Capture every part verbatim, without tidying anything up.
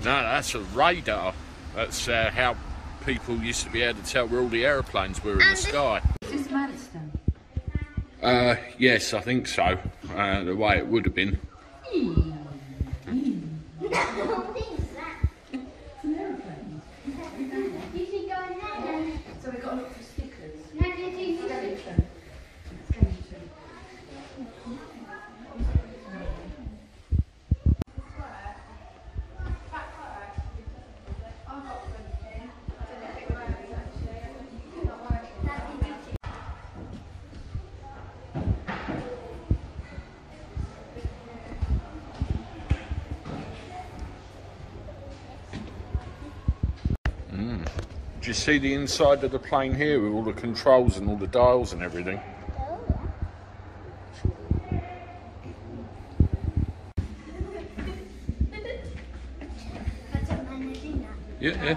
No, that's a radar. That's uh, how people used to be able to tell where all the aeroplanes were in the sky. Is this Manston? Uh, yes, I think so. Uh, the way it would have been. So we got a lot of stickers. Do you see the inside of the plane here with all the controls and all the dials and everything? Yeah, yeah.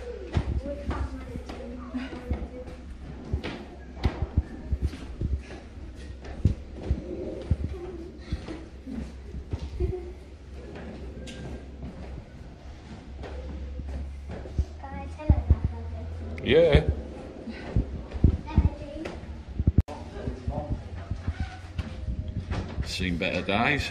Yeah. Seen better days.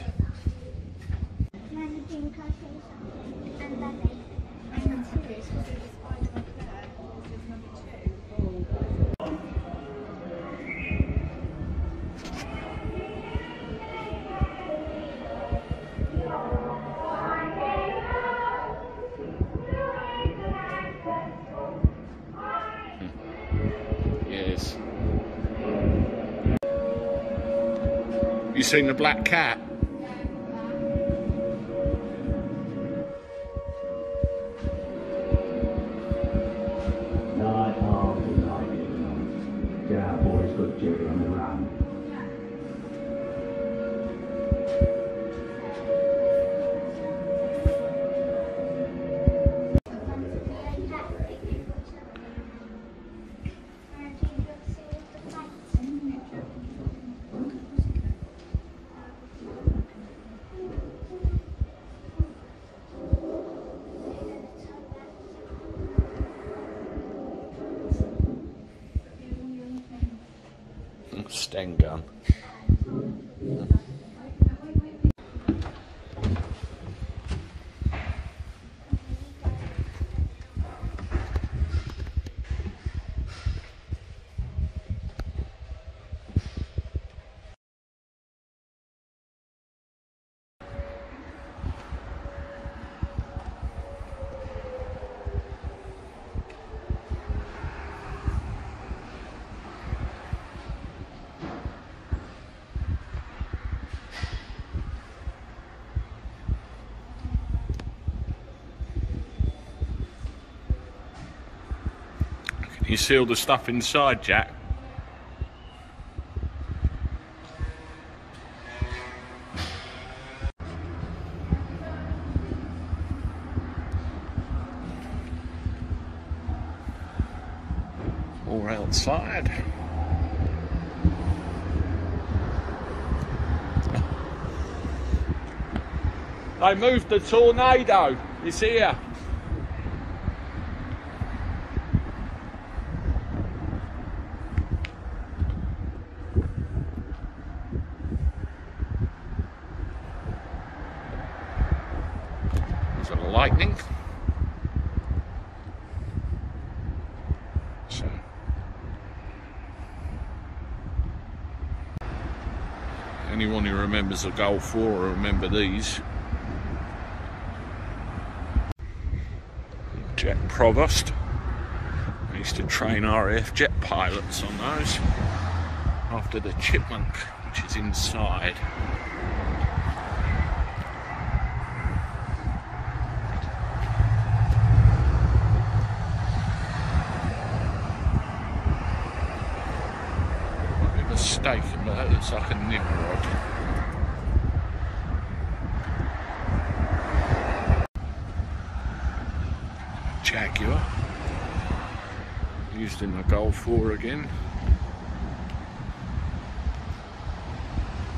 Yes. You seen the black cat? Night after night, get our boys got Jerry on the run. Sten gun. You see all the stuff inside, Jack? Or outside. They moved the tornado. It's here. There's a lightning. So. Anyone who remembers the Gulf War will remember these. Jet Provost. I used to train R A F jet pilots on those after the Chipmunk, which is inside. Might be mistaken, but that looks like a Nimrod. Jaguar, used in the Gulf War again.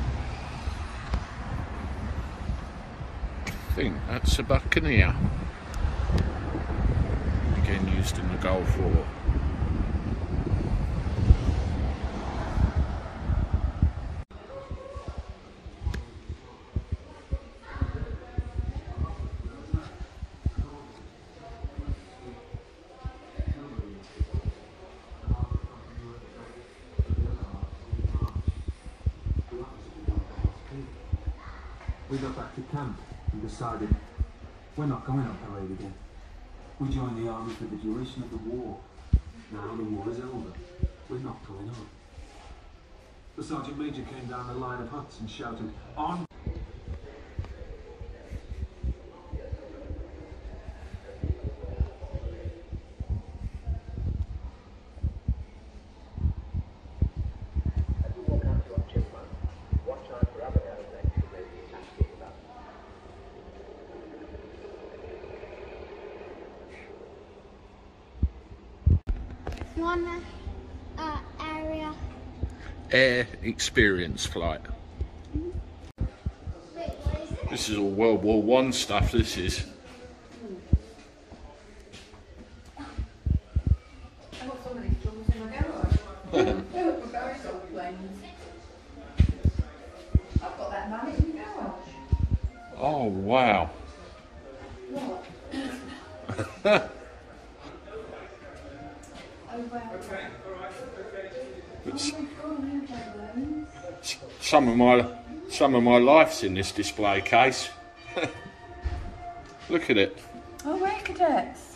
I think that's a Buccaneer. used in the Gulf War. We got back to camp and decided we're not going on parade again. We joined the army for the duration of the war. Now the war is over. We're not going on. The sergeant major came down the line of huts and shouted, "On!" One uh, area. Air experience flight. Wait, what is it? This is all World War One stuff, this is. I've got some of these drums in my garage. My garage old planes. I've got that man in my garage. Oh, wow. What? Oh, wow. It's, Oh my God, you have those. some of my some of my life's in this display case. Look at it. Oh, wait, cadets.